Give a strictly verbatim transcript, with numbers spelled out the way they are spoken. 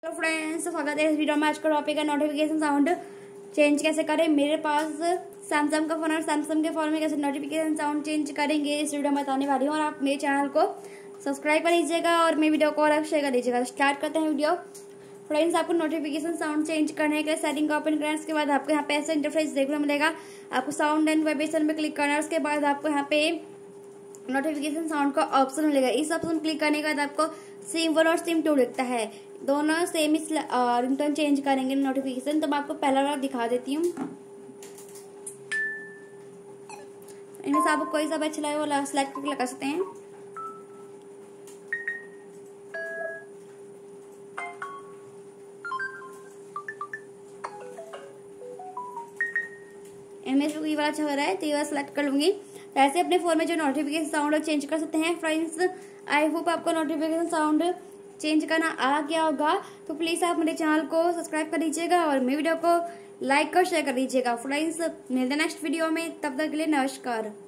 तो फ्रेंड्स, स्वागत है इस वीडियो में। आज का टॉपिक है नोटिफिकेशन साउंड चेंज कैसे करें। मेरे पास सैमसंग का फोन है और सैमसंग के फोन में कैसे नोटिफिकेशन साउंड चेंज करेंगे इस वीडियो में बताने वाली हूँ। और आप मेरे चैनल को सब्सक्राइब कर लीजिएगा और मेरे वीडियो को और शेयर कर लीजिएगा। स्टार्ट करते हैं वीडियो। फ्रेंड्स, आपको नोटिफिकेशन साउंड चेंज करने के लिए सेटिंग का ओपन करना है। उसके बाद आपको यहाँ पे ऐसा इंटरफेस देखने को मिलेगा। आपको साउंड एंड वाइब्रेशन पे क्लिक करना है। उसके बाद आपको यहाँ पे नोटिफिकेशन साउंड का ऑप्शन मिलेगा। इस ऑप्शन क्लिक करने के बाद आपको सिम वन और सिम टू दिखता है। दोनों सेम ही रिंगटोन चेंज करेंगे नोटिफिकेशन। तो मैं आपको पहला वाला दिखा देती हूँ। इनमें से आपको कोई सा अच्छा लगे वो सिलेक्ट करके लगा सकते हैं। इनमें से ये वाला अच्छा हो रहा है तो ये वाला सिलेक्ट कर लूंगी। तो ऐसे अपने फोन में जो नोटिफिकेशन साउंड चेंज कर सकते हैं। फ्रेंड्स, आई होप आपको नोटिफिकेशन साउंड चेंज करना आ गया होगा। तो प्लीज आप मेरे चैनल को सब्सक्राइब कर लीजिएगा और मेरे वीडियो को लाइक और शेयर कर दीजिएगा। फ्रेंड्स, मिलते हैं नेक्स्ट वीडियो में। तब तक के लिए नमस्कार।